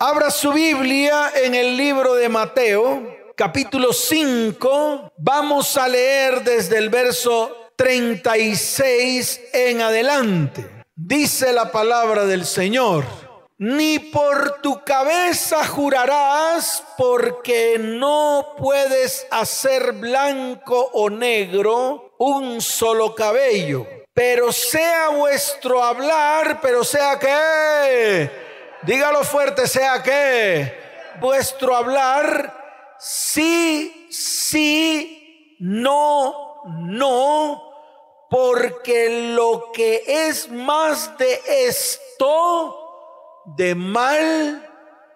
Abra su Biblia en el libro de Mateo, capítulo 5. Vamos a leer desde el verso 36 en adelante. Dice la palabra del Señor: ni por tu cabeza jurarás, porque no puedes hacer blanco o negro un solo cabello. Pero sea vuestro hablar, pero sea que... dígalo fuerte, sea que vuestro hablar, sí, sí, no, no, porque lo que es más de esto, de mal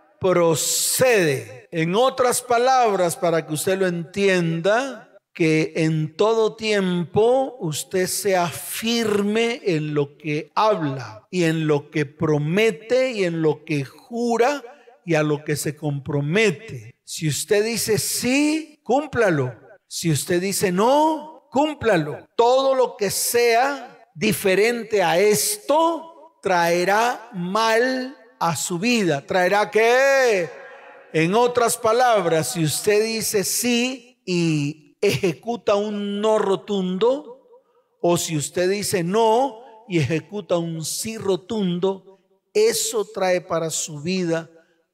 procede. En otras palabras, para que usted lo entienda, que en todo tiempo usted sea firme en lo que habla y en lo que promete y en lo que jura y a lo que se compromete. Si usted dice sí, cúmplalo. Si usted dice no, cúmplalo. Todo lo que sea diferente a esto traerá mal a su vida. ¿Traerá qué? En otras palabras, si usted dice sí y ejecuta un no rotundo, o si usted dice no y ejecuta un sí rotundo, eso trae para su vida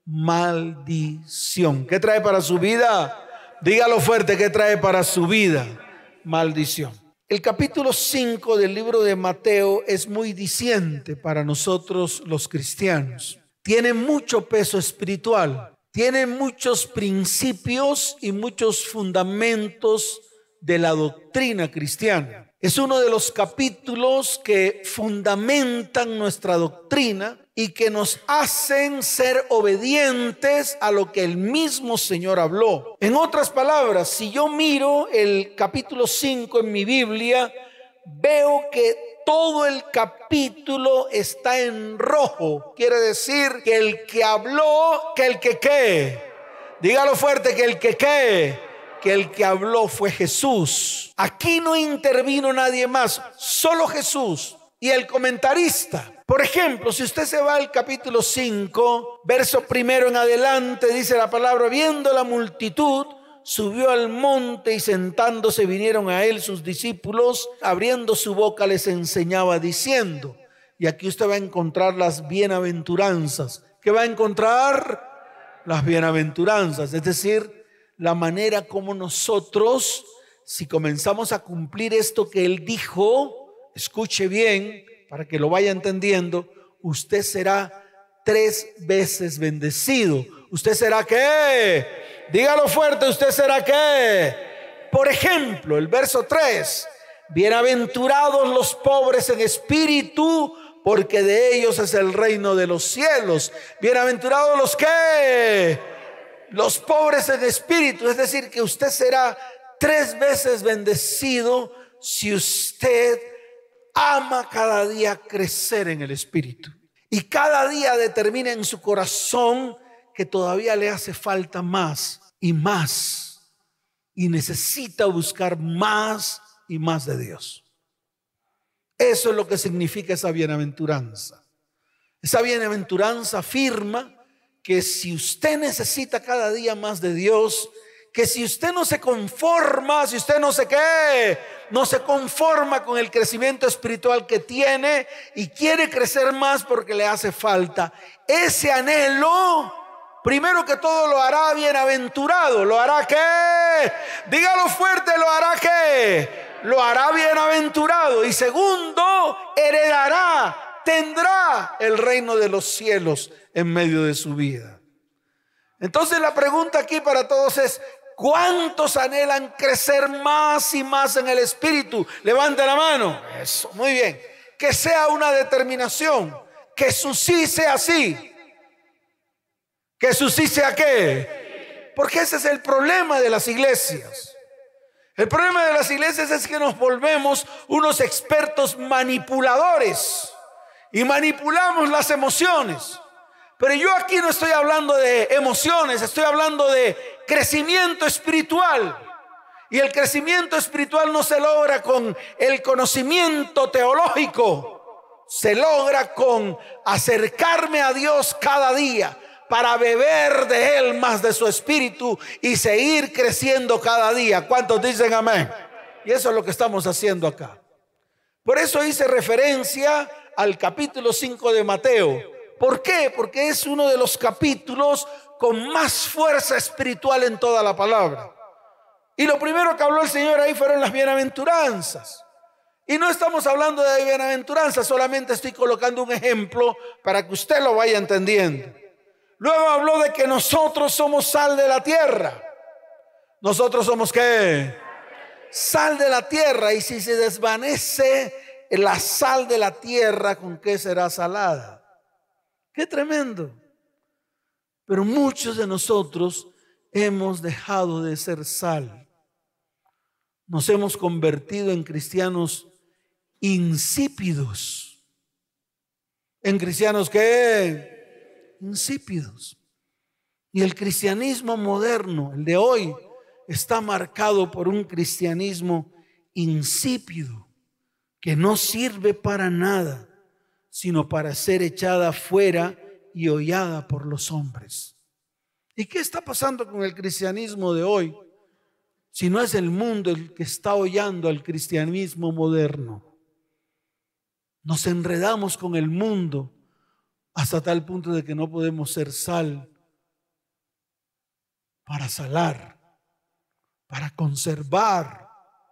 maldición. ¿Qué trae para su vida? Dígalo fuerte, ¿qué trae para su vida? Maldición. El capítulo 5 del libro de Mateo es muy diciente para nosotros los cristianos. Tiene mucho peso espiritual. Tiene muchos principios y muchos fundamentos de la doctrina cristiana. Es uno de los capítulos que fundamentan nuestra doctrina y que nos hacen ser obedientes a lo que el mismo Señor habló. En otras palabras, si yo miro el capítulo 5 en mi Biblia, veo que todo el capítulo está en rojo. Quiere decir que el que habló, que el que qué. Dígalo fuerte, que el que qué. Que el que habló fue Jesús. Aquí no intervino nadie más, solo Jesús y el comentarista. Por ejemplo, si usted se va al capítulo 5, verso primero en adelante, dice la palabra: viendo la multitud, subió al monte y sentándose vinieron a él sus discípulos, abriendo su boca les enseñaba diciendo. Y aquí usted va a encontrar las bienaventuranzas. ¿Qué va a encontrar? Las bienaventuranzas, es decir, la manera como nosotros, si comenzamos a cumplir esto que él dijo, escuche bien para que lo vaya entendiendo, usted será 3 veces bendecido. ¿Usted será qué? Dígalo fuerte, ¿usted será qué? Por ejemplo, el verso 3: bienaventurados los pobres en espíritu, porque de ellos es el reino de los cielos. Bienaventurados los ¿qué? Los pobres en espíritu, es decir, que usted será 3 veces bendecido si usted ama cada día crecer en el espíritu. Y cada día determina en su corazón que todavía le hace falta más y más, y necesita buscar más y más de Dios. Eso es lo que significa esa bienaventuranza. Esa bienaventuranza afirma que si usted necesita cada día más de Dios, que si usted no se conforma, si usted no se conforma con el crecimiento espiritual que tiene y quiere crecer más porque le hace falta, ese anhelo, primero que todo lo hará bienaventurado. ¿Lo hará qué? Dígalo fuerte, ¿lo hará qué? Lo hará bienaventurado. Y segundo, heredará, tendrá el reino de los cielos en medio de su vida. Entonces la pregunta aquí para todos es: ¿cuántos anhelan crecer más y más en el espíritu? Levante la mano. Eso, muy bien. Que sea una determinación, que su sí sea sí. Que su sí sea qué. Porque ese es el problema de las iglesias. El problema de las iglesias es que nos volvemos unos expertos manipuladores y manipulamos las emociones. Pero yo aquí no estoy hablando de emociones, estoy hablando de crecimiento espiritual. Y el crecimiento espiritual no se logra con el conocimiento teológico, se logra con acercarme a Dios cada día, para beber de Él más de su espíritu y seguir creciendo cada día. ¿Cuántos dicen amén? Y eso es lo que estamos haciendo acá. Por eso hice referencia al capítulo 5 de Mateo. ¿Por qué? Porque es uno de los capítulos con más fuerza espiritual en toda la palabra. Y lo primero que habló el Señor ahí fueron las bienaventuranzas. Y no estamos hablando de bienaventuranzas, solamente estoy colocando un ejemplo para que usted lo vaya entendiendo. Luego habló de que nosotros somos sal de la tierra. ¿Nosotros somos qué? Sal de la tierra. Y si se desvanece la sal de la tierra, ¿con qué será salada? ¡Qué tremendo! Pero muchos de nosotros hemos dejado de ser sal. Nos hemos convertido en cristianos insípidos. ¿En cristianos qué? Insípidos. Y el cristianismo moderno, el de hoy, está marcado por un cristianismo insípido, que no sirve para nada, sino para ser echada fuera y hollada por los hombres. ¿Y qué está pasando con el cristianismo de hoy? Si no es el mundo el que está hollando al cristianismo moderno. Nos enredamos con el mundo hasta tal punto de que no podemos ser sal para salar, para conservar.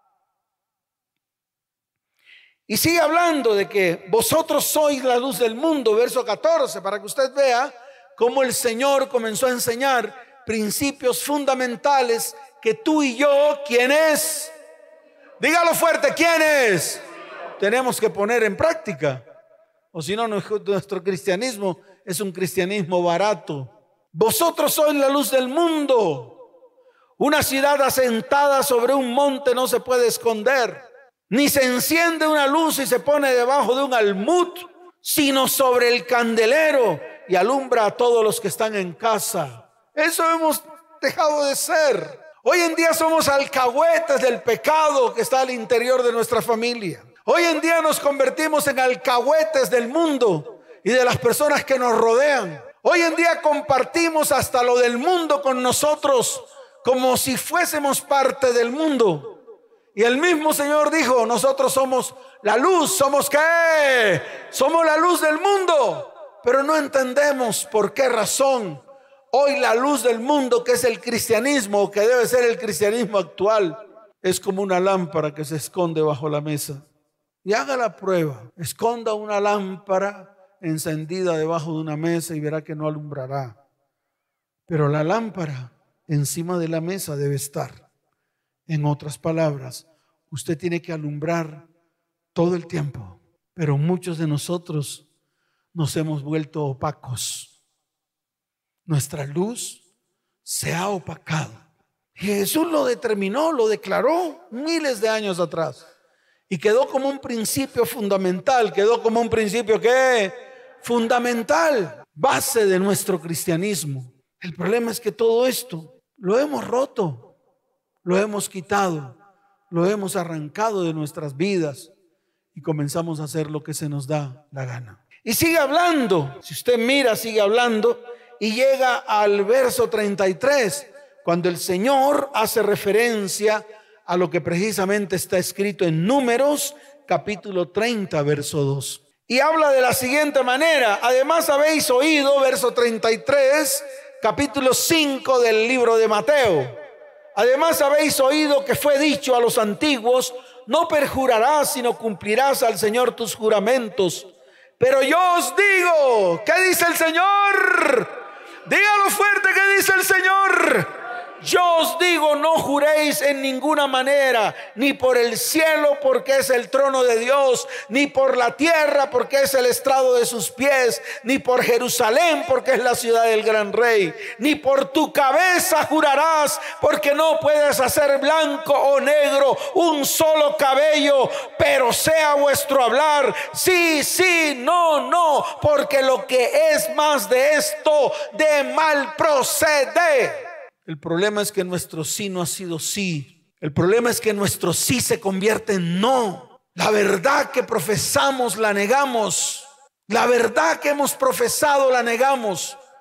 Y sigue hablando de que vosotros sois la luz del mundo, verso 14, para que usted vea cómo el Señor comenzó a enseñar principios fundamentales que tú y yo, ¿quién es? Dígalo fuerte, ¿quién es? Tenemos que poner en práctica, o si no, nuestro cristianismo es un cristianismo barato. Vosotros sois la luz del mundo. Una ciudad asentada sobre un monte no se puede esconder, ni se enciende una luz y se pone debajo de un almud, sino sobre el candelero y alumbra a todos los que están en casa. Eso hemos dejado de ser. Hoy en día somos alcahuetes del pecado que está al interior de nuestra familia. Hoy en día nos convertimos en alcahuetes del mundo y de las personas que nos rodean. Hoy en día compartimos hasta lo del mundo con nosotros como si fuésemos parte del mundo. Y el mismo Señor dijo, nosotros somos la luz. ¿Somos qué? Somos la luz del mundo. Pero no entendemos por qué razón hoy la luz del mundo, que es el cristianismo, que debe ser el cristianismo actual, es como una lámpara que se esconde bajo la mesa. Y haga la prueba, esconda una lámpara encendida debajo de una mesa y verá que no alumbrará. Pero la lámpara encima de la mesa debe estar. En otras palabras, usted tiene que alumbrar todo el tiempo. Pero muchos de nosotros nos hemos vuelto opacos. Nuestra luz se ha opacado. Jesús lo determinó, lo declaró miles de años atrás. Y quedó como un principio fundamental. Quedó como un principio ¿qué? Fundamental, base de nuestro cristianismo. El problema es que todo esto lo hemos roto, lo hemos quitado, lo hemos arrancado de nuestras vidas y comenzamos a hacer lo que se nos da la gana. Y sigue hablando, si usted mira, sigue hablando y llega al verso 33, cuando el Señor hace referencia a lo que precisamente está escrito en Números, capítulo 30, verso 2. Y habla de la siguiente manera: además habéis oído, verso 33, capítulo 5 del libro de Mateo. Además habéis oído que fue dicho a los antiguos: no perjurarás, sino cumplirás al Señor tus juramentos. Pero yo os digo, ¿qué dice el Señor? Dígalo fuerte, ¿qué dice el Señor? Yo os digo, no juréis en ninguna manera, ni por el cielo, porque es el trono de Dios, ni por la tierra, porque es el estrado de sus pies, ni por Jerusalén, porque es la ciudad del gran rey, ni por tu cabeza jurarás, porque no puedes hacer blanco o negro un solo cabello, pero sea vuestro hablar sí, sí, no, no, porque lo que es más de esto, de mal procede. El problema es que nuestro sí no ha sido sí. El problema es que nuestro sí se convierte en no. La verdad que profesamos la negamos. La verdad que hemos profesado la negamos.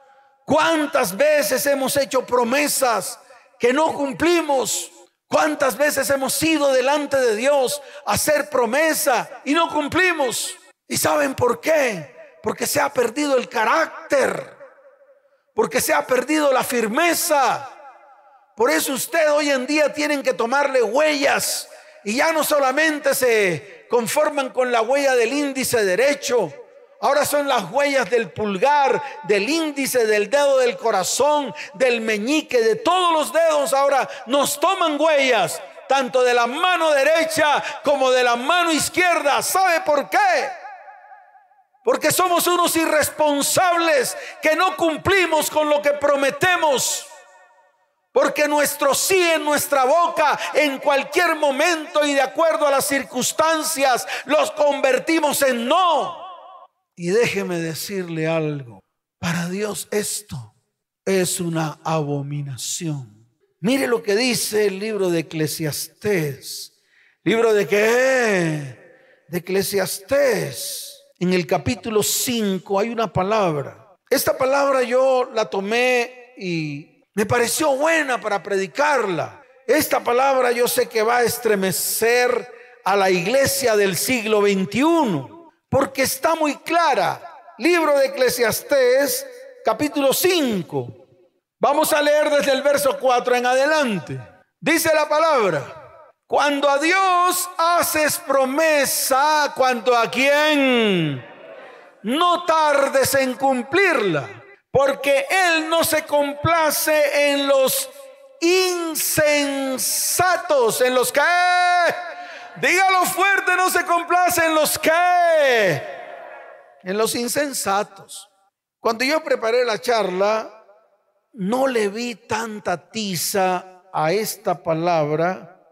¿Cuántas veces hemos hecho promesas que no cumplimos? ¿Cuántas veces hemos ido delante de Dios a hacer promesa y no cumplimos? ¿Y saben por qué? Porque se ha perdido el carácter, porque se ha perdido la firmeza. Por eso usted hoy en día tienen que tomarle huellas, y ya no solamente se conforman con la huella del índice derecho. Ahora son las huellas del pulgar, del índice, del dedo del corazón, del meñique, de todos los dedos. Ahora nos toman huellas, tanto de la mano derecha como de la mano izquierda. ¿Sabe por qué? Porque somos unos irresponsables que no cumplimos con lo que prometemos. Porque nuestro sí en nuestra boca, en cualquier momento y de acuerdo a las circunstancias, los convertimos en no. Y déjeme decirle algo, para Dios esto es una abominación. Mire lo que dice el libro de Eclesiastés. ¿Libro de qué? De Eclesiastés. En el capítulo 5 hay una palabra. Esta palabra yo la tomé y me pareció buena para predicarla. Esta palabra yo sé que va a estremecer a la iglesia del siglo XXI. Porque está muy clara. Libro de Eclesiastés, capítulo 5. Vamos a leer desde el verso 4 en adelante. Dice la palabra: cuando a Dios haces promesa, ¿cuanto a quién? No tardes en cumplirla, porque Él no se complace en los insensatos, en los que... Dígalo fuerte, no se complace en los que, en los insensatos. Cuando yo preparé la charla, no le vi tanta tiza a esta palabra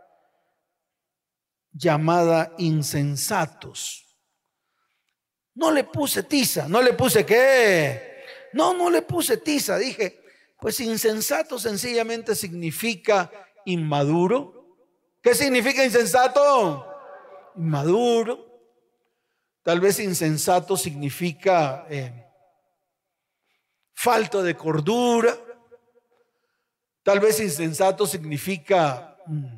llamada insensatos. No le puse tiza, no le puse qué. No le puse tiza. Dije, pues insensato sencillamente significa inmaduro. ¿Qué significa insensato? Inmaduro. Tal vez insensato significa falta de cordura. Tal vez insensato significa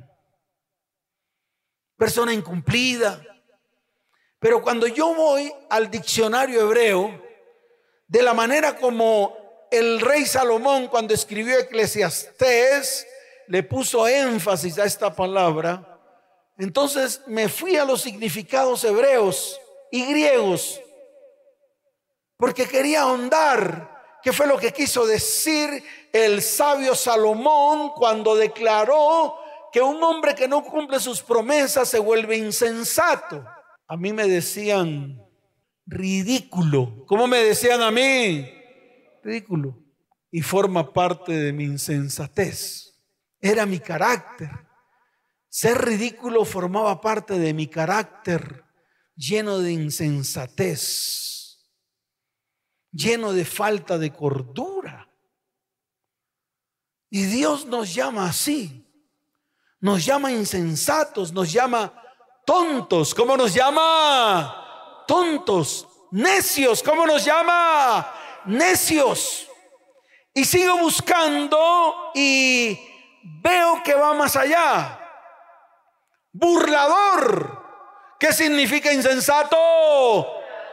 persona incumplida. Pero cuando yo voy al diccionario hebreo, de la manera como el rey Salomón, cuando escribió Eclesiastés, le puso énfasis a esta palabra, entonces me fui a los significados hebreos y griegos, porque quería ahondar qué fue lo que quiso decir el sabio Salomón cuando declaró que un hombre que no cumple sus promesas se vuelve insensato. A mí me decían ridículo. ¿Cómo me decían a mí? Ridículo. Y forma parte de mi insensatez. Era mi carácter. Ser ridículo formaba parte de mi carácter, lleno de insensatez, lleno de falta de cordura. Y Dios nos llama así. Nos llama insensatos, nos llama tontos. ¿Cómo nos llama? Tontos. Necios. ¿Cómo nos llama? Necios. Y sigo buscando y veo que va más allá. Burlador. ¿Qué significa insensato?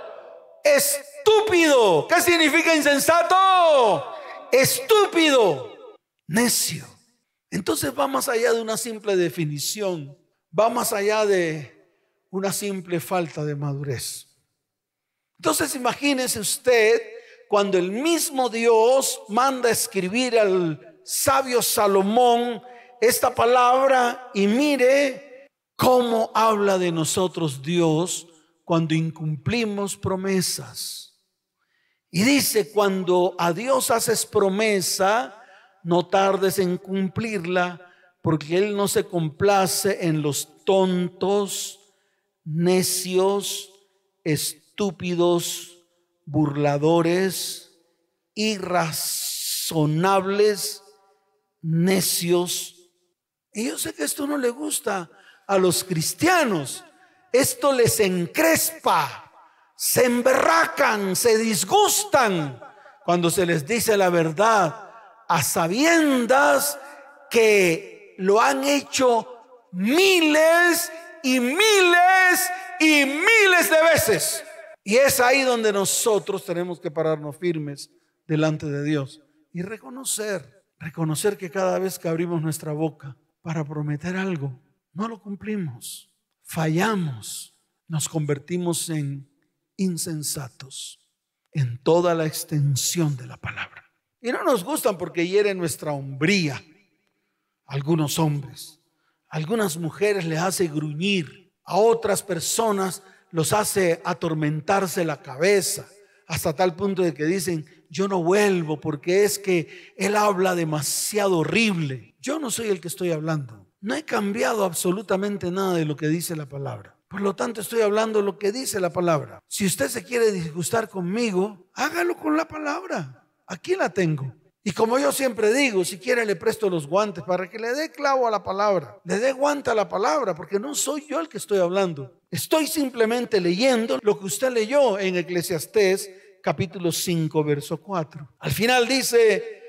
Estúpido. ¿Qué significa insensato? Estúpido. Necio. Entonces va más allá de una simple definición, va más allá de una simple falta de madurez. Entonces imagínese usted cuando el mismo Dios manda escribir al sabio Salomón esta palabra, y mire cómo habla de nosotros Dios cuando incumplimos promesas. Y dice: cuando a Dios haces promesa, no tardes en cumplirla, porque Él no se complace en los tontos, necios, estúpidos, burladores, irrazonables, necios. Y yo sé que esto no le gusta a los cristianos. Esto les encrespa, se emberracan, se disgustan cuando se les dice la verdad a sabiendas que lo han hecho miles y miles y miles de veces. Y es ahí donde nosotros tenemos que pararnos firmes delante de Dios y reconocer que cada vez que abrimos nuestra boca para prometer algo, no lo cumplimos, fallamos, nos convertimos en insensatos en toda la extensión de la palabra. Y no nos gustan porque hieren nuestra hombría. Algunos hombres, algunas mujeres les hace gruñir, a otras personas los hace atormentarse la cabeza, hasta tal punto de que dicen: yo no vuelvo porque es que él habla demasiado horrible. Yo no soy el que estoy hablando. No he cambiado absolutamente nada de lo que dice la palabra. Por lo tanto, estoy hablando lo que dice la palabra. Si usted se quiere disgustar conmigo, hágalo con la palabra. Aquí la tengo. Y como yo siempre digo, si quiere le presto los guantes para que le dé clavo a la palabra, le dé guante a la palabra, porque no soy yo el que estoy hablando. Estoy simplemente leyendo lo que usted leyó en Eclesiastés capítulo 5, verso 4. Al final dice: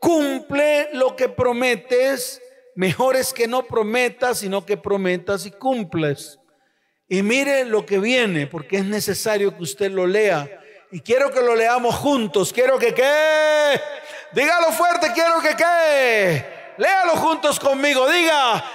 cumple lo que prometes, mejor es que no prometas, sino que prometas y cumples. Y mire lo que viene, porque es necesario que usted lo lea. Y quiero que lo leamos juntos. Quiero que ¿qué? Dígalo fuerte, quiero que ¿qué? Léalo juntos conmigo. Diga: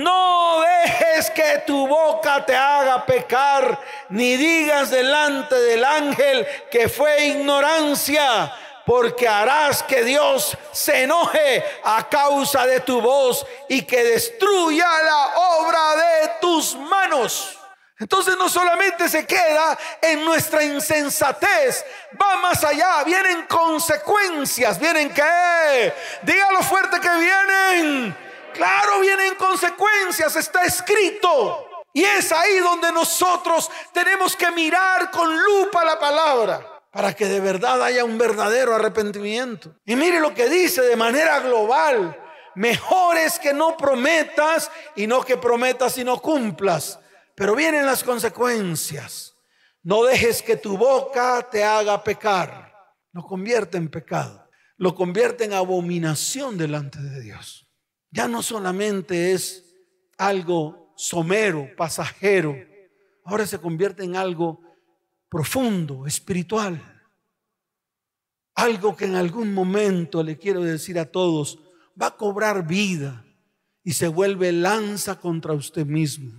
no dejes que tu boca te haga pecar, ni digas delante del ángel que fue ignorancia, porque harás que Dios se enoje a causa de tu voz y que destruya la obra de tus manos. Entonces no solamente se queda en nuestra insensatez, va más allá, vienen consecuencias. ¿Vienen qué? Dígalo fuerte que vienen. Claro, vienen consecuencias, está escrito. Y es ahí donde nosotros tenemos que mirar con lupa la palabra para que de verdad haya un verdadero arrepentimiento. Y mire lo que dice de manera global: mejor es que no prometas y no que prometas y no cumplas. Pero vienen las consecuencias. No dejes que tu boca te haga pecar. Lo convierte en pecado, lo convierte en abominación delante de Dios. Ya no solamente es algo somero, pasajero, ahora se convierte en algo profundo, espiritual. Algo que en algún momento, le quiero decir a todos, va a cobrar vida y se vuelve lanza contra usted mismo.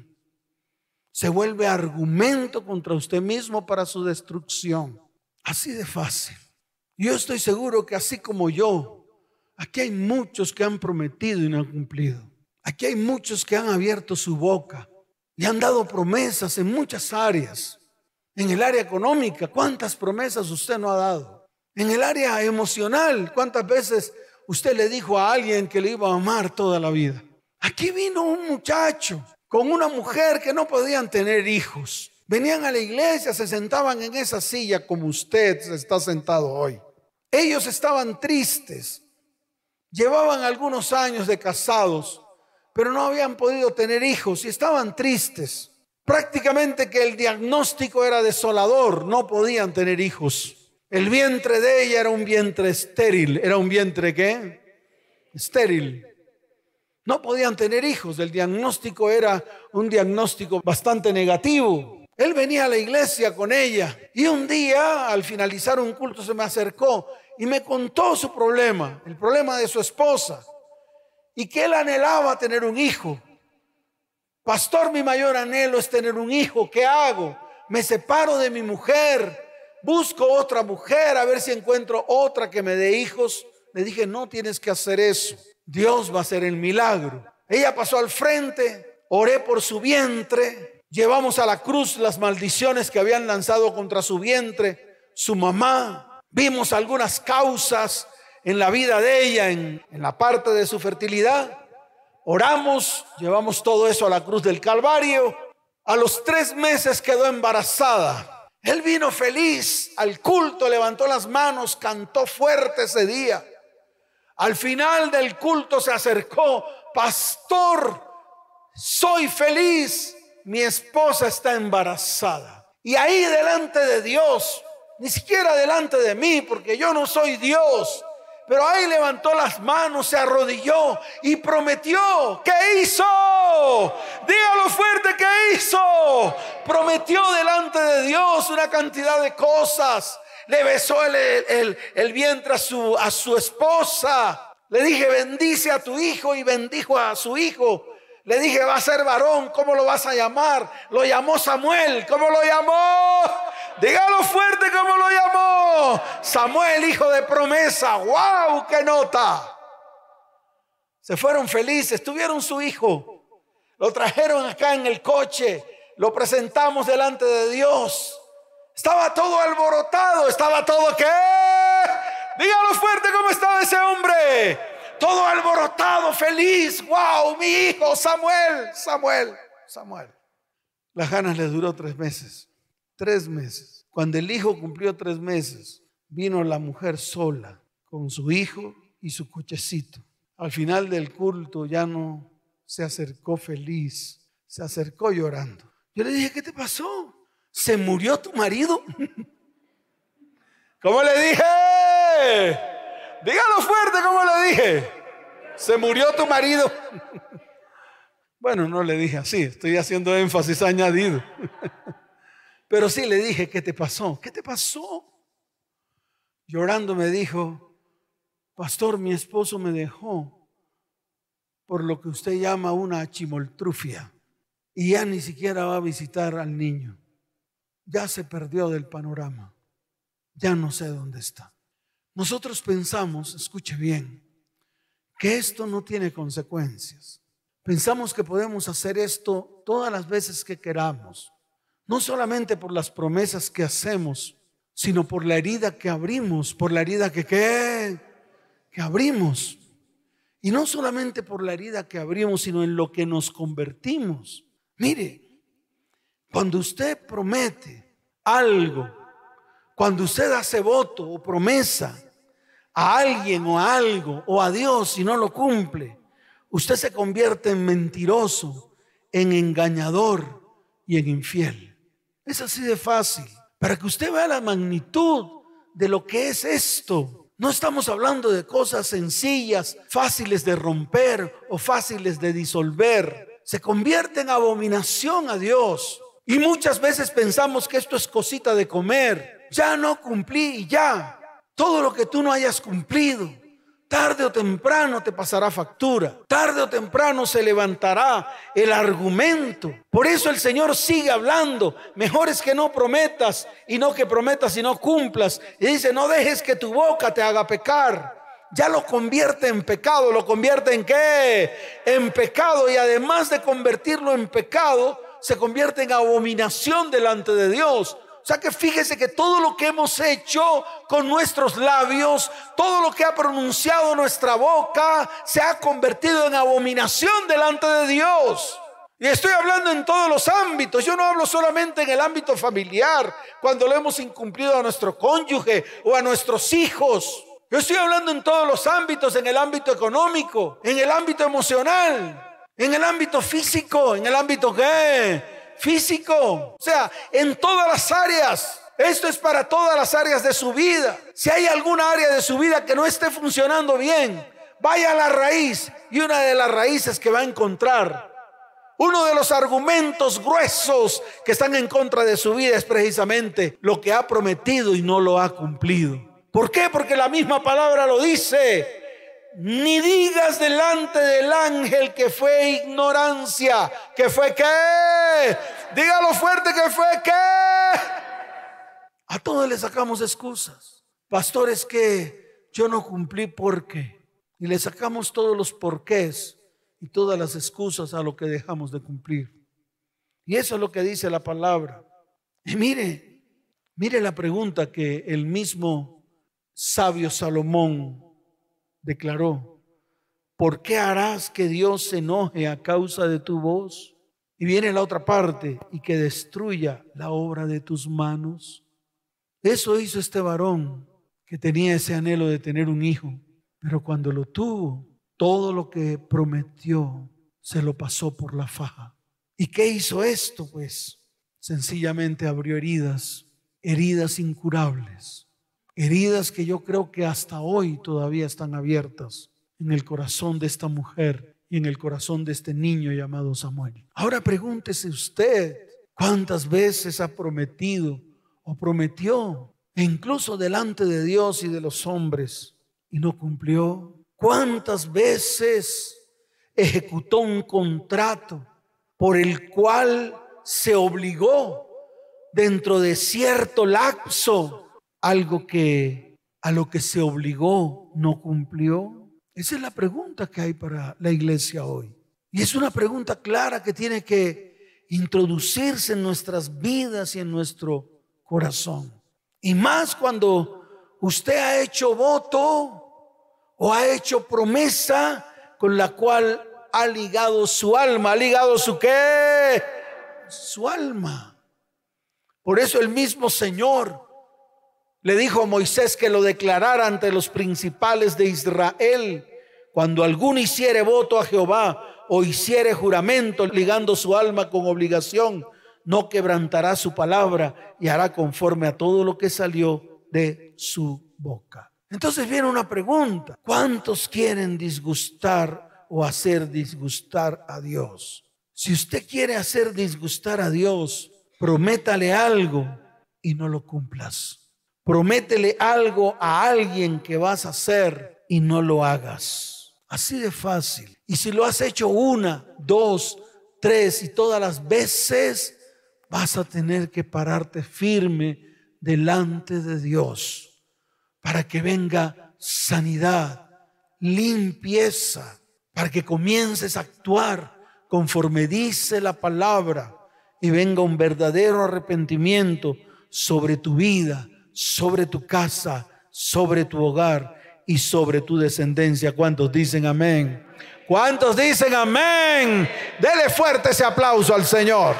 Se vuelve argumento contra usted mismo para su destrucción. Así de fácil. Yo estoy seguro que así como yo, aquí hay muchos que han prometido y no han cumplido. Aquí hay muchos que han abierto su boca y han dado promesas en muchas áreas. En el área económica, ¿cuántas promesas usted no ha dado? En el área emocional, ¿cuántas veces usted le dijo a alguien que le iba a amar toda la vida? Aquí vino un muchacho con una mujer que no podían tener hijos. Venían a la iglesia, se sentaban en esa silla como usted se está sentado hoy. Ellos estaban tristes. Llevaban algunos años de casados, pero no habían podido tener hijos y estaban tristes. Prácticamente que el diagnóstico era desolador, no podían tener hijos. El vientre de ella era un vientre estéril. ¿Era un vientre qué? Estéril. No podían tener hijos, el diagnóstico era un diagnóstico bastante negativo. Él venía a la iglesia con ella y un día al finalizar un culto se me acercó y me contó su problema, el problema de su esposa, y que él anhelaba tener un hijo. Pastor, mi mayor anhelo es tener un hijo. ¿Qué hago? Me separo de mi mujer, busco otra mujer a ver si encuentro otra que me dé hijos. Le dije: no tienes que hacer eso. Dios va a hacer el milagro. Ella pasó al frente, oré por su vientre, llevamos a la cruz las maldiciones que habían lanzado contra su vientre, su mamá. Vimos algunas causas en la vida de ella, en la parte de su fertilidad. Oramos, llevamos todo eso a la cruz del Calvario. A los 3 meses quedó embarazada. Él vino feliz al culto, levantó las manos, cantó fuerte ese día. Al final del culto se acercó: pastor, soy feliz, mi esposa está embarazada. Y ahí delante de Dios ni siquiera delante de mí, porque yo no soy Dios. Pero ahí levantó las manos, se arrodilló y prometió. ¿Qué hizo? Dígalo fuerte, ¿qué hizo? Prometió delante de Dios una cantidad de cosas. Le besó el vientre a su esposa. Le dije, bendice a tu hijo, y bendijo a su hijo. Le dije, va a ser varón, ¿cómo lo vas a llamar? Lo llamó Samuel. ¿Cómo lo llamó? Dígalo fuerte, ¿cómo lo llamó? Samuel, hijo de promesa. ¡Wow! ¡Qué nota! Se fueron felices, tuvieron su hijo. Lo trajeron acá en el coche. Lo presentamos delante de Dios. Estaba todo alborotado. Estaba todo, ¿qué? Dígalo fuerte, ¿cómo estaba ese hombre? Todo alborotado, feliz. ¡Wow! Mi hijo, Samuel. Las ganas le duró 3 meses. 3 meses. Cuando el hijo cumplió 3 meses, vino la mujer sola con su hijo y su cochecito. Al final del culto ya no se acercó feliz, se acercó llorando. Yo le dije, ¿qué te pasó? ¿Se murió tu marido? ¿Cómo le dije? Dígalo fuerte, ¿cómo le dije? ¿Se murió tu marido? Bueno, no le dije así, estoy haciendo énfasis añadido. Pero sí le dije, ¿qué te pasó? ¿Qué te pasó? Llorando me dijo, pastor, mi esposo me dejó por lo que usted llama una chimoltrufia, y ya ni siquiera va a visitar al niño. Ya se perdió del panorama. Ya no sé dónde está. Nosotros pensamos, escuche bien, que esto no tiene consecuencias. Pensamos que podemos hacer esto todas las veces que queramos. No solamente por las promesas que hacemos, sino por la herida que abrimos, por la herida que abrimos. Y no solamente por la herida que abrimos, sino en lo que nos convertimos. Mire, cuando usted promete algo, cuando usted hace voto o promesa a alguien o a algo o a Dios y no lo cumple, usted se convierte en mentiroso, en engañador y en infiel. Es así de fácil. Para que usted vea la magnitud de lo que es esto. No estamos hablando de cosas sencillas, fáciles de romper o fáciles de disolver. Se convierte en abominación a Dios. Y muchas veces pensamos que esto es cosita de comer. Ya no cumplí y ya. Todo lo que tú no hayas cumplido, tarde o temprano te pasará factura. Tarde o temprano se levantará el argumento. Por eso el Señor sigue hablando. Mejor es que no prometas, y no que prometas y no cumplas. Y dice, no dejes que tu boca te haga pecar. Ya lo convierte en pecado. ¿Lo convierte en qué? En pecado. Y además de convertirlo en pecado, se convierte en abominación delante de Dios. O sea que fíjese que todo lo que hemos hecho con nuestros labios, todo lo que ha pronunciado nuestra boca, se ha convertido en abominación delante de Dios. Y estoy hablando en todos los ámbitos. Yo no hablo solamente en el ámbito familiar, cuando le hemos incumplido a nuestro cónyuge o a nuestros hijos. Yo estoy hablando en todos los ámbitos, en el ámbito económico, en el ámbito emocional, en el ámbito físico, en el ámbito físico, o sea, en todas las áreas. Esto es para todas las áreas de su vida. Si hay alguna área de su vida que no esté funcionando bien, vaya a la raíz, y una de las raíces que va a encontrar, uno de los argumentos gruesos que están en contra de su vida, es precisamente lo que ha prometido y no lo ha cumplido. ¿Por qué? Porque la misma palabra lo dice. Ni digas delante del ángel que fue ignorancia. ¿Que fue qué? Dígalo fuerte, que fue qué. A todos le sacamos excusas. Pastor, es que yo no cumplí porque. Y le sacamos todos los porqués y todas las excusas a lo que dejamos de cumplir. Y eso es lo que dice la palabra. Y mire la pregunta que el mismo sabio Salomón declaró: ¿por qué harás que Dios se enoje a causa de tu voz? Y viene la otra parte: y que destruya la obra de tus manos. Eso hizo este varón que tenía ese anhelo de tener un hijo, pero cuando lo tuvo, todo lo que prometió se lo pasó por la faja. ¿Y qué hizo esto? Pues sencillamente abrió heridas heridas incurables, heridas que yo creo que hasta hoy todavía están abiertas en el corazón de esta mujer y en el corazón de este niño llamado Samuel. Ahora pregúntese usted, ¿cuántas veces ha prometido o prometió, e incluso delante de Dios y de los hombres, y no cumplió? ¿Cuántas veces ejecutó un contrato por el cual se obligó dentro de cierto lapso algo que a lo que se obligó no cumplió? Esa es la pregunta que hay para la iglesia hoy. Y es una pregunta clara que tiene que introducirse en nuestras vidas y en nuestro corazón. Y más cuando usted ha hecho voto o ha hecho promesa con la cual ha ligado su alma. ¿Ha ligado su qué? Su alma. Por eso el mismo Señor le dijo a Moisés que lo declarara ante los principales de Israel: cuando alguno hiciere voto a Jehová o hiciere juramento ligando su alma con obligación, no quebrantará su palabra y hará conforme a todo lo que salió de su boca. Entonces viene una pregunta: ¿cuántos quieren disgustar o hacer disgustar a Dios? Si usted quiere hacer disgustar a Dios, prométale algo y no lo cumplas. Prométele algo a alguien que vas a hacer y no lo hagas. Así de fácil. Y si lo has hecho 1, 2, 3 y todas las veces, vas a tener que pararte firme delante de Dios para que venga sanidad, limpieza, para que comiences a actuar conforme dice la palabra y venga un verdadero arrepentimiento sobre tu vida, sobre tu casa, sobre tu hogar y sobre tu descendencia. ¿Cuántos dicen amén? ¿Cuántos dicen amén? Dele fuerte ese aplauso al Señor.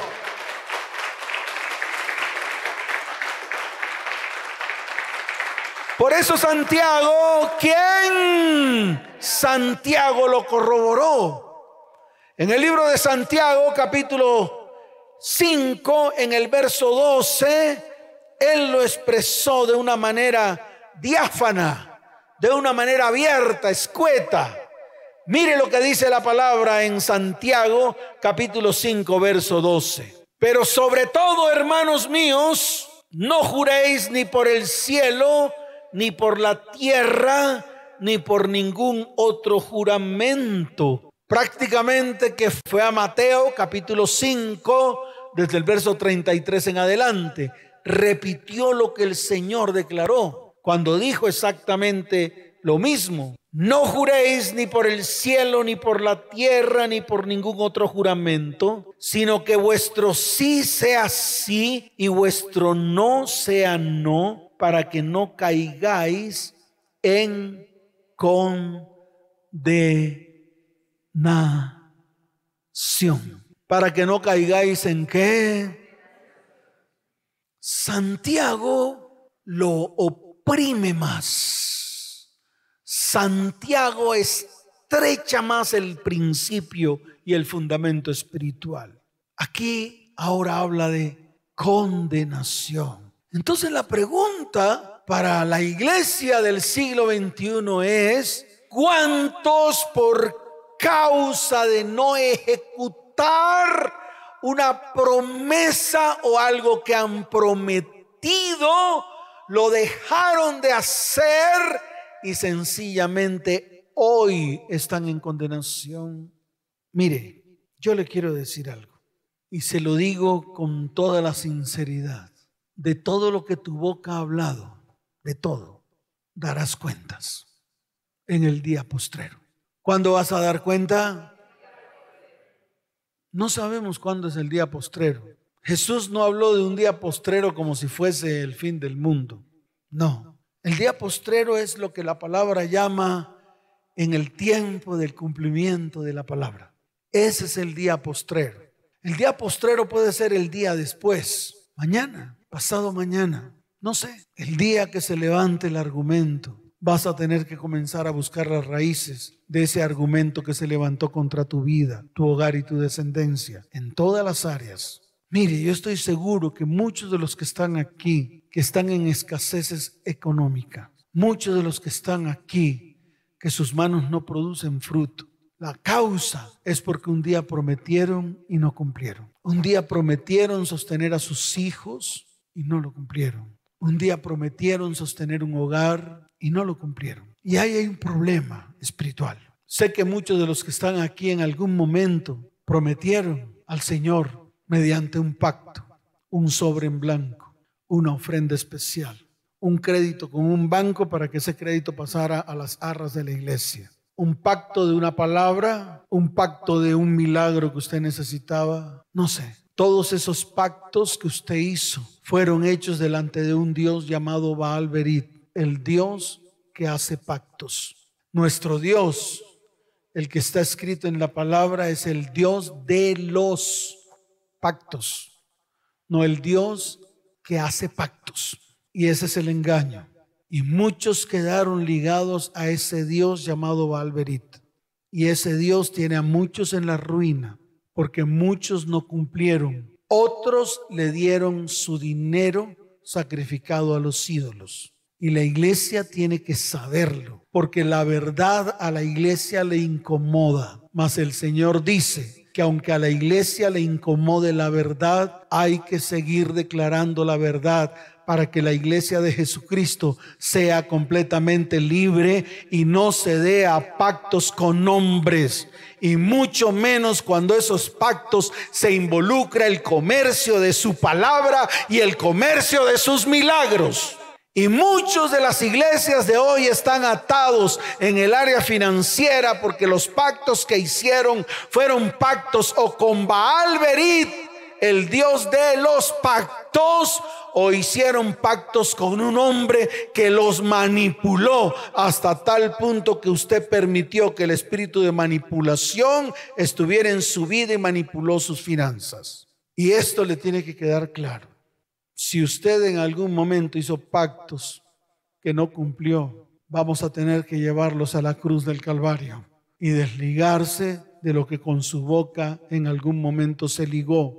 Por eso Santiago, ¿quién? Santiago lo corroboró. En el libro de Santiago, capítulo 5, en el verso 12, él lo expresó de una manera diáfana, de una manera abierta, escueta. Mire lo que dice la palabra en Santiago, capítulo 5, verso 12. Pero sobre todo, hermanos míos, no juréis ni por el cielo, ni por la tierra, ni por ningún otro juramento. Prácticamente que fue a Mateo capítulo 5, desde el verso 33 en adelante. Repitió lo que el Señor declaró cuando dijo exactamente lo mismo. No juréis ni por el cielo, ni por la tierra, ni por ningún otro juramento, sino que vuestro sí sea sí y vuestro no sea no, para que no caigáis en condenación. Para que no caigáis en ¿qué? Santiago lo oprime más. Santiago estrecha más el principio y el fundamento espiritual. Aquí ahora habla de condenación. Entonces la pregunta para la iglesia del siglo XXI es: ¿cuántos por causa de no ejecutar una promesa o algo que han prometido lo dejaron de hacer y sencillamente hoy están en condenación? Mire, yo le quiero decir algo y se lo digo con toda la sinceridad. De todo lo que tu boca ha hablado, de todo, darás cuentas en el día postrero. ¿Cuándo vas a dar cuenta? No sabemos cuándo es el día postrero. Jesús no habló de un día postrero como si fuese el fin del mundo. No, el día postrero es lo que la palabra llama en el tiempo del cumplimiento de la palabra. Ese es el día postrero. El día postrero puede ser el día después, mañana, pasado mañana, no sé. El día que se levante el argumento, vas a tener que comenzar a buscar las raíces de ese argumento que se levantó contra tu vida, tu hogar y tu descendencia, en todas las áreas. Mire, yo estoy seguro que muchos de los que están aquí que están en escasez económica. Muchos de los que están aquí, que sus manos no producen fruto. La causa es porque un día prometieron y no cumplieron. Un día prometieron sostener a sus hijos y no lo cumplieron. Un día prometieron sostener un hogar y no lo cumplieron. Y ahí hay un problema espiritual. Sé que muchos de los que están aquí en algún momento prometieron al Señor mediante un pacto, un sobre en blanco, una ofrenda especial, un crédito con un banco para que ese crédito pasara a las arras de la iglesia. Un pacto de una palabra, un pacto de un milagro que usted necesitaba, no sé. Todos esos pactos que usted hizo fueron hechos delante de un Dios llamado Baal Berit, el Dios que hace pactos. Nuestro Dios, el que está escrito en la palabra, es el Dios de los pactos, no el Dios que hace pactos. Y ese es el engaño. Y muchos quedaron ligados a ese Dios llamado Baal Berit. Y ese Dios tiene a muchos en la ruina, porque muchos no cumplieron. Otros le dieron su dinero sacrificado a los ídolos. Y la iglesia tiene que saberlo, porque la verdad a la iglesia le incomoda. Mas el Señor dice que aunque a la iglesia le incomode la verdad, hay que seguir declarando la verdad para que la iglesia de Jesucristo sea completamente libre y no se dé a pactos con hombres, y mucho menos cuando esos pactos se involucra el comercio de su palabra y el comercio de sus milagros. Y muchos de las iglesias de hoy están atados en el área financiera porque los pactos que hicieron fueron pactos o con Baal Berit, el Dios de los pactos, o hicieron pactos con un hombre que los manipuló hasta tal punto que usted permitió que el espíritu de manipulación estuviera en su vida y manipuló sus finanzas. Y esto le tiene que quedar claro. Si usted en algún momento hizo pactos que no cumplió, vamos a tener que llevarlos a la cruz del Calvario y desligarse de lo que con su boca en algún momento se ligó.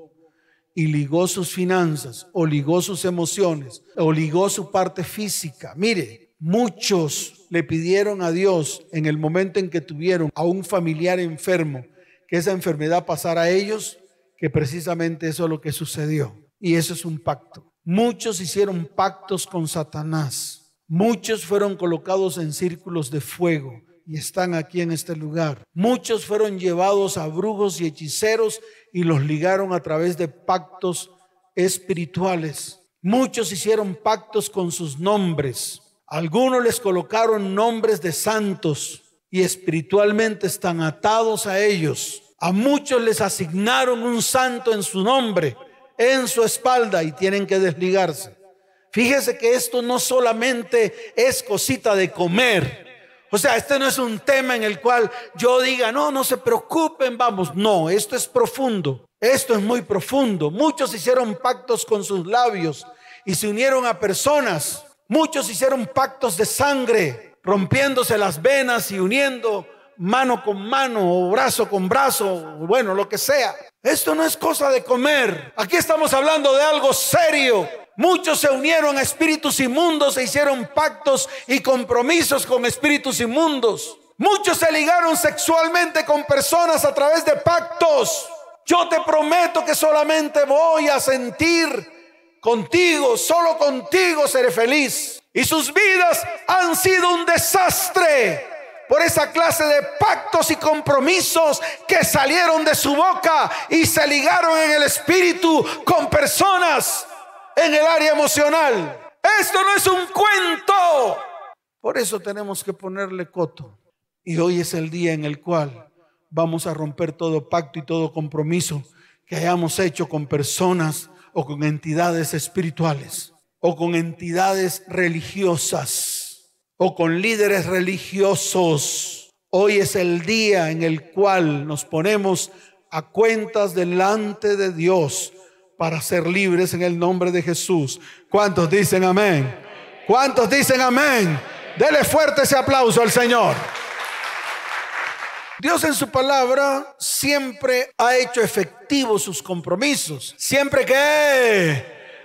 Y ligó sus finanzas, o ligó sus emociones, o ligó su parte física. Mire, muchos le pidieron a Dios en el momento en que tuvieron a un familiar enfermo, que esa enfermedad pasara a ellos, que precisamente eso es lo que sucedió. Y eso es un pacto. Muchos hicieron pactos con Satanás. Muchos fueron colocados en círculos de fuego y están aquí en este lugar. Muchos fueron llevados a brujos y hechiceros y los ligaron a través de pactos espirituales. Muchos hicieron pactos con sus nombres. Algunos les colocaron nombres de santos y espiritualmente están atados a ellos. A muchos les asignaron un santo en su nombre, en su espalda, y tienen que desligarse. Fíjese que esto no solamente es cosita de comer. O sea, este no es un tema en el cual yo diga, no se preocupen, vamos. No, esto es profundo. Esto es muy profundo. Muchos hicieron pactos con sus labios y se unieron a personas. Muchos hicieron pactos de sangre, rompiéndose las venas y uniendo mano con mano o brazo con brazo, bueno, lo que sea. Esto no es cosa de comer. Aquí estamos hablando de algo serio. Muchos se unieron a espíritus inmundos e hicieron pactos y compromisos con espíritus inmundos. Muchos se ligaron sexualmente con personas a través de pactos. Yo te prometo que solamente voy a sentir contigo, solo contigo seré feliz. Y sus vidas han sido un desastre por esa clase de pactos y compromisos que salieron de su boca y se ligaron en el espíritu con personas en el área emocional. Esto no es un cuento. Por eso tenemos que ponerle coto. Y hoy es el día en el cual vamos a romper todo pacto y todo compromiso que hayamos hecho con personas o con entidades espirituales o con entidades religiosas o con líderes religiosos. Hoy es el día en el cual nos ponemos a cuentas delante de Dios para ser libres en el nombre de Jesús. ¿Cuántos dicen amén? ¿Cuántos dicen amén? Dele fuerte ese aplauso al Señor. Dios en su palabra siempre ha hecho efectivos sus compromisos. Siempre que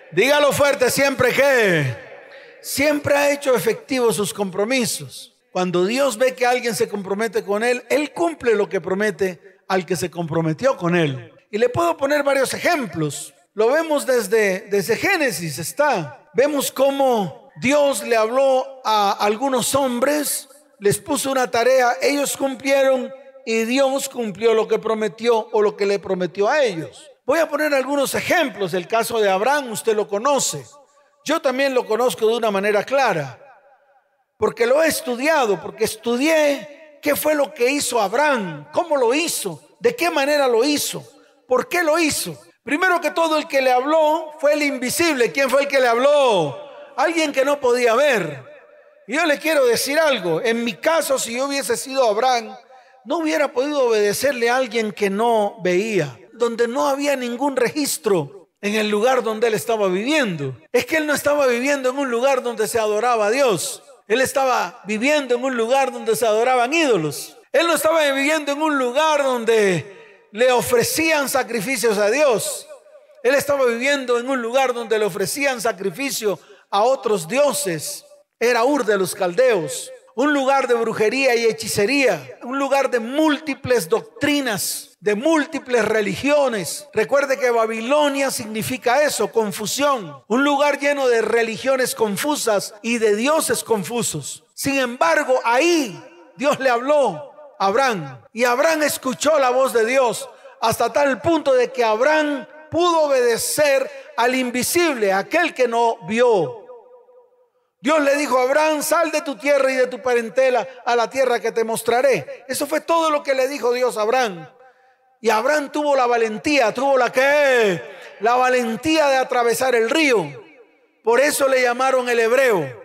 Dígalo fuerte, siempre que. Siempre ha hecho efectivos sus compromisos. Cuando Dios ve que alguien se compromete con Él, Él cumple lo que promete al que se comprometió con Él. Y le puedo poner varios ejemplos. Lo vemos desde Génesis, Vemos cómo Dios le habló a algunos hombres, les puso una tarea, ellos cumplieron y Dios cumplió lo que prometió o lo que le prometió a ellos. Voy a poner algunos ejemplos. El caso de Abraham, usted lo conoce. Yo también lo conozco de una manera clara, porque lo he estudiado, porque estudié qué fue lo que hizo Abraham, cómo lo hizo, de qué manera lo hizo, por qué lo hizo. Primero que todo, el que le habló fue el invisible. ¿Quién fue el que le habló? Alguien que no podía ver. Y yo le quiero decir algo. En mi caso, si yo hubiese sido Abraham, no hubiera podido obedecerle a alguien que no veía, donde no había ningún registro en el lugar donde él estaba viviendo. Es que él no estaba viviendo en un lugar donde se adoraba a Dios. Él estaba viviendo en un lugar donde se adoraban ídolos. Él no estaba viviendo en un lugar donde le ofrecían sacrificios a Dios. Él estaba viviendo en un lugar donde le ofrecían sacrificio a otros dioses. Era Ur de los Caldeos, un lugar de brujería y hechicería, un lugar de múltiples doctrinas, de múltiples religiones. Recuerde que Babilonia significa eso, confusión, un lugar lleno de religiones confusas y de dioses confusos. Sin embargo, ahí Dios le habló a Abraham y Abraham escuchó la voz de Dios hasta tal punto de que Abraham pudo obedecer al invisible, aquel que no vio. Dios le dijo a Abraham: sal de tu tierra y de tu parentela a la tierra que te mostraré. Eso fue todo lo que le dijo Dios a Abraham. Y Abraham tuvo la valentía, la valentía de atravesar el río. Por eso le llamaron el hebreo.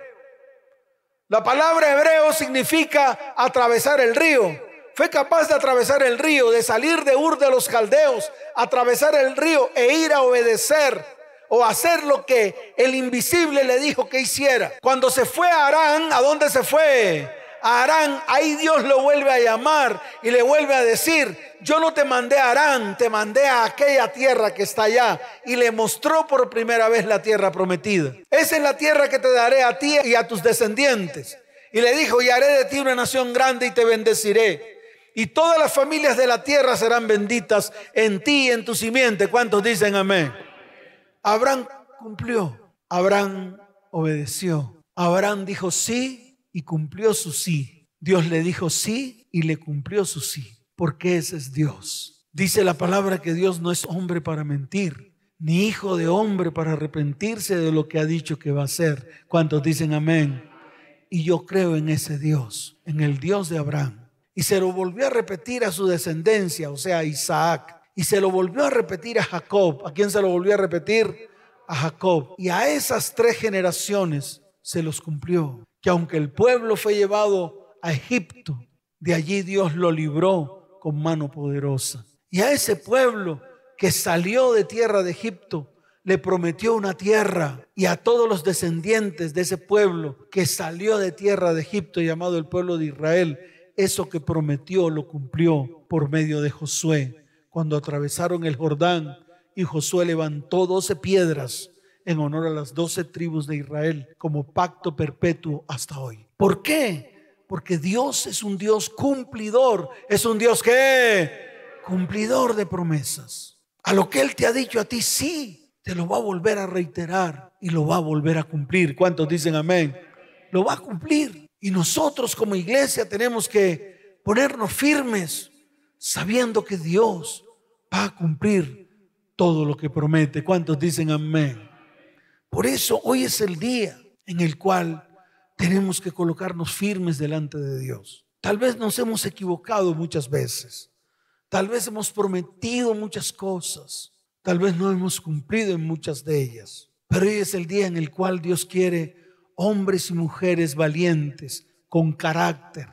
La palabra hebreo significa atravesar el río. Fue capaz de atravesar el río, de salir de Ur de los Caldeos, atravesar el río e ir a obedecer o hacer lo que el invisible le dijo que hiciera. Cuando se fue a Harán, ¿a dónde se fue? A Harán. Ahí Dios lo vuelve a llamar y le vuelve a decir: yo no te mandé a Harán, te mandé a aquella tierra que está allá. Y le mostró por primera vez la tierra prometida. Esa es la tierra que te daré a ti y a tus descendientes. Y le dijo: y haré de ti una nación grande y te bendeciré. Y todas las familias de la tierra serán benditas en ti y en tu simiente. ¿Cuántos dicen amén? Abraham cumplió. Abraham obedeció. Abraham dijo sí y cumplió su sí. Dios le dijo sí y le cumplió su sí. Porque ese es Dios. Dice la palabra que Dios no es hombre para mentir, ni hijo de hombre para arrepentirse de lo que ha dicho que va a hacer. ¿Cuántos dicen amén? Y yo creo en ese Dios, en el Dios de Abraham. Y se lo volvió a repetir a su descendencia, o sea, a Isaac. Y se lo volvió a repetir a Jacob. ¿A quién se lo volvió a repetir? A Jacob. Y a esas 3 generaciones se los cumplió. Que aunque el pueblo fue llevado a Egipto, de allí Dios lo libró con mano poderosa. Y a ese pueblo que salió de tierra de Egipto, le prometió una tierra. Y a todos los descendientes de ese pueblo que salió de tierra de Egipto, llamado el pueblo de Israel, eso que prometió lo cumplió por medio de Josué. Cuando atravesaron el Jordán y Josué levantó 12 piedras en honor a las 12 tribus de Israel como pacto perpetuo hasta hoy. ¿Por qué? Porque Dios es un Dios cumplidor. Es un Dios que cumplidor de promesas. A lo que Él te ha dicho a ti, sí, te lo va a volver a reiterar y lo va a volver a cumplir. ¿Cuántos dicen amén? Lo va a cumplir. Y nosotros como iglesia tenemos que ponernos firmes, sabiendo que Dios va a cumplir todo lo que promete. ¿Cuántos dicen amén? Por eso hoy es el día en el cual tenemos que colocarnos firmes delante de Dios. Tal vez nos hemos equivocado muchas veces. Tal vez hemos prometido muchas cosas. Tal vez no hemos cumplido en muchas de ellas. Pero hoy es el día en el cual Dios quiere hombres y mujeres valientes, con carácter,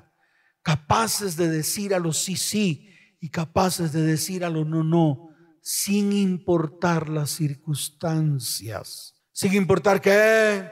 capaces de decir a lo sí, sí, y capaces de decir a lo no, no, sin importar las circunstancias. ¿Sin importar qué?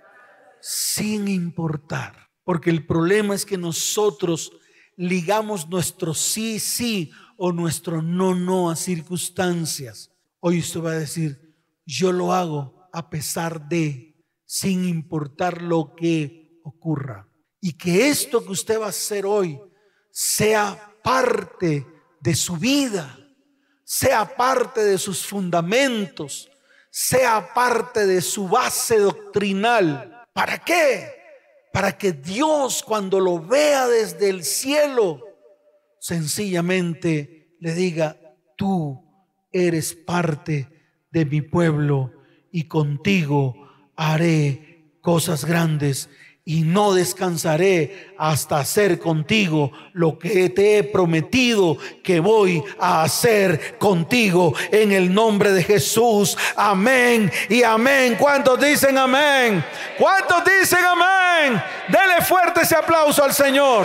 Sin importar. Porque el problema es que nosotros ligamos nuestro sí, sí o nuestro no, no a circunstancias. Hoy usted va a decir: yo lo hago a pesar de, sin importar lo que ocurra. Y que esto que usted va a hacer hoy sea parte de su vida, sea parte de sus fundamentos, sea parte de su base doctrinal. ¿Para qué? Para que Dios, cuando lo vea desde el cielo, sencillamente le diga: tú eres parte de mi pueblo y contigo haré cosas grandes y no descansaré hasta hacer contigo lo que te he prometido que voy a hacer contigo, en el nombre de Jesús. Amén y amén. ¿Cuántos dicen amén? ¿Cuántos dicen amén? Dele fuerte ese aplauso al Señor.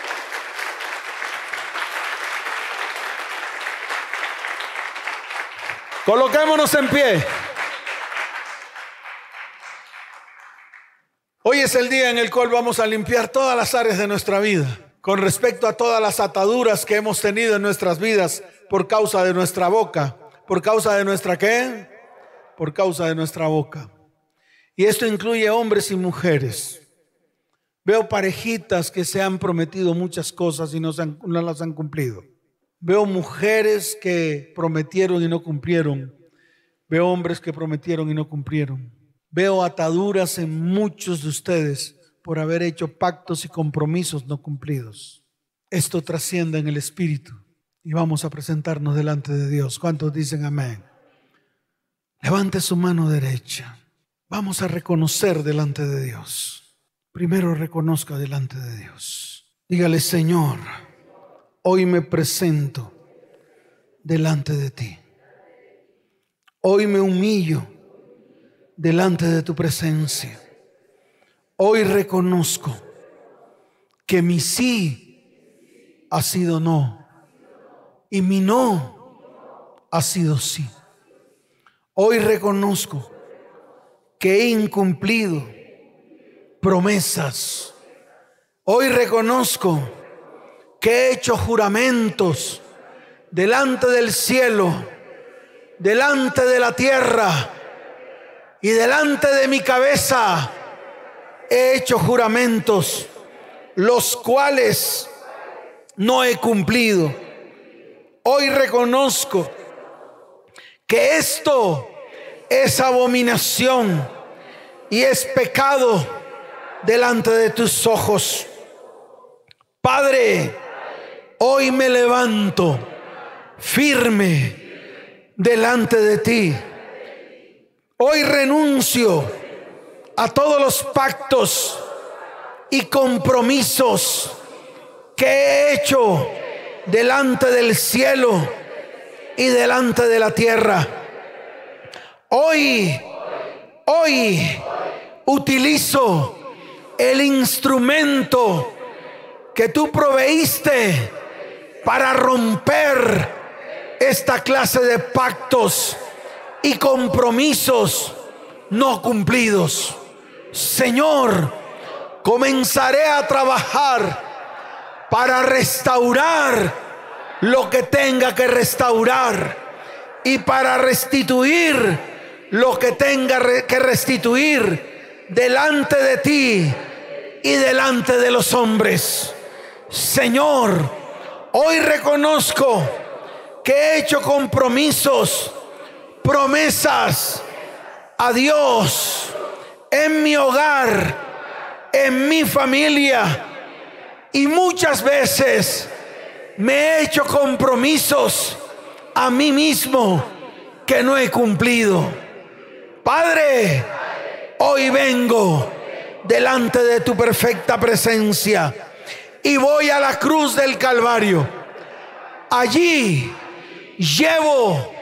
Coloquémonos en pie. Hoy es el día en el cual vamos a limpiar todas las áreas de nuestra vida con respecto a todas las ataduras que hemos tenido en nuestras vidas por causa de nuestra boca. ¿Por causa de nuestra qué? Por causa de nuestra boca. Y esto incluye hombres y mujeres. Veo parejitas que se han prometido muchas cosas y no las han cumplido. Veo mujeres que prometieron y no cumplieron. Veo hombres que prometieron y no cumplieron. Veo ataduras en muchos de ustedes por haber hecho pactos y compromisos no cumplidos. Esto trasciende en el espíritu y vamos a presentarnos delante de Dios. ¿Cuántos dicen amén? Levante su mano derecha. Vamos a reconocer delante de Dios. Primero reconozca delante de Dios. Dígale: Señor, hoy me presento delante de ti. Hoy me humillo delante de tu presencia. Hoy reconozco que mi sí ha sido no y mi no ha sido sí. Hoy reconozco que he incumplido promesas. Hoy reconozco que he hecho juramentos delante del cielo, delante de la tierra y delante de mi cabeza. He hecho juramentos los cuales no he cumplido. Hoy reconozco que esto es abominación y es pecado delante de tus ojos. Padre, hoy me levanto firme delante de ti. Hoy renuncio a todos los pactos y compromisos que he hecho delante del cielo y delante de la tierra. Hoy utilizo el instrumento que tú proveíste para romper esta clase de pactos y compromisos no cumplidos. Señor, comenzaré a trabajar para restaurar lo que tenga que restaurar y para restituir lo que tenga que restituir delante de ti y delante de los hombres. Señor, hoy reconozco que he hecho compromisos, promesas a Dios en mi hogar, en mi familia, y muchas veces me he hecho compromisos a mí mismo que no he cumplido. Padre, hoy vengo delante de tu perfecta presencia y voy a la cruz del Calvario. Allí llevo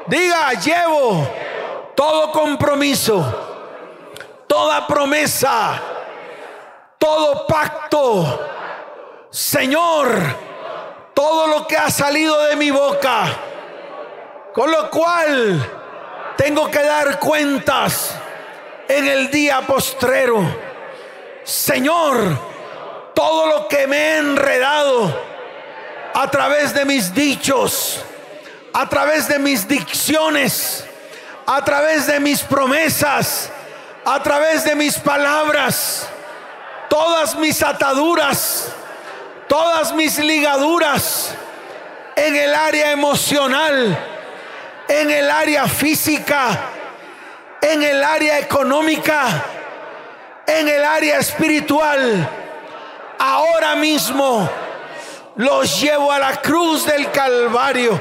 todo compromiso, toda promesa, todo pacto, Señor, todo lo que ha salido de mi boca, con lo cual tengo que dar cuentas en el día postrero. Señor, todo lo que me he enredado a través de mis dichos, a través de mis dicciones, a través de mis promesas, a través de mis palabras, todas mis ataduras, todas mis ligaduras en el área emocional, en el área física, en el área económica, en el área espiritual, ahora mismo los llevo a la cruz del Calvario.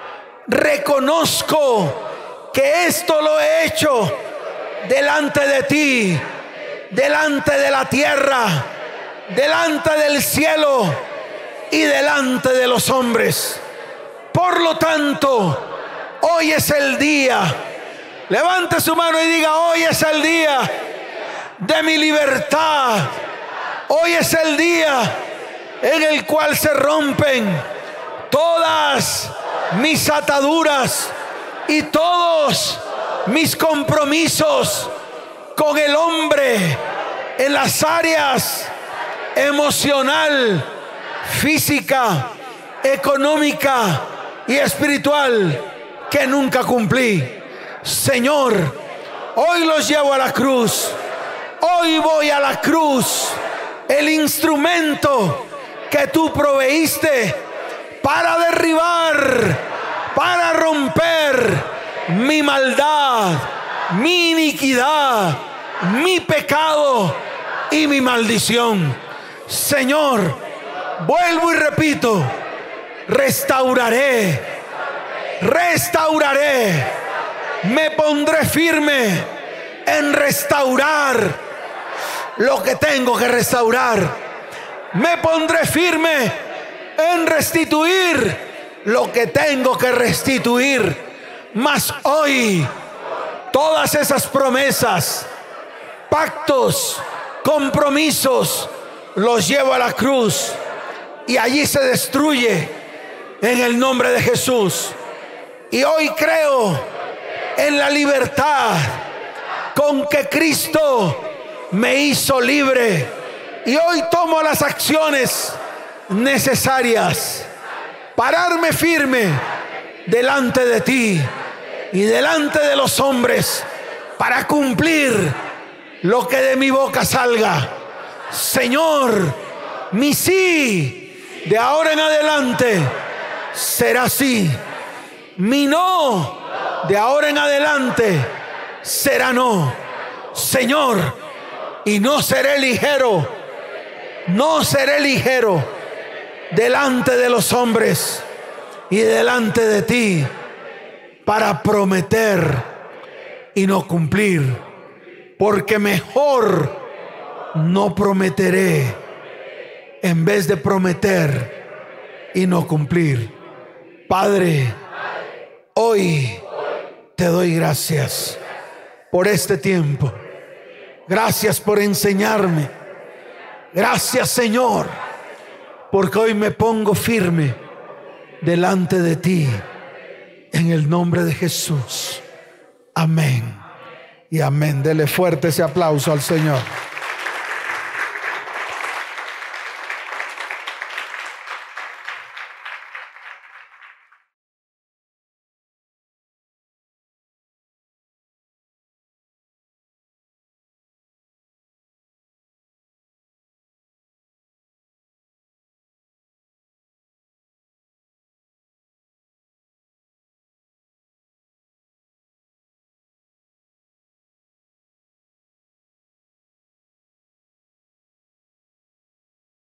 Reconozco que esto lo he hecho delante de ti, delante de la tierra, delante del cielo y delante de los hombres. Por lo tanto, hoy es el día. Levante su mano y diga: hoy es el día de mi libertad. Hoy es el día en el cual se rompen todas mis ataduras y todos mis compromisos con el hombre en las áreas emocional, física, económica y espiritual que nunca cumplí. Señor, hoy los llevo a la cruz. Hoy voy a la cruz, el instrumento que tú proveíste para derribar, para romper mi maldad, mi iniquidad, mi pecado y mi maldición. Señor, vuelvo y repito, restauraré, me pondré firme en restaurar lo que tengo que restaurar. Me pondré firme en restituir lo que tengo que restituir. Mas hoy todas esas promesas, pactos, compromisos, los llevo a la cruz y allí se destruye en el nombre de Jesús. Y hoy creo en la libertad con que Cristo me hizo libre, y hoy tomo las acciones necesarias, pararme firme delante de ti y delante de los hombres para cumplir lo que de mi boca salga. Señor, mi sí de ahora en adelante será sí, mi no de ahora en adelante será no. Señor, y no seré ligero delante de los hombres y delante de ti para prometer y no cumplir, porque mejor no prometeré en vez de prometer y no cumplir. Padre, hoy te doy gracias por este tiempo. Gracias por enseñarme. Gracias, Señor, porque hoy me pongo firme delante de ti en el nombre de Jesús. Amén y amén. Dele fuerte ese aplauso al Señor.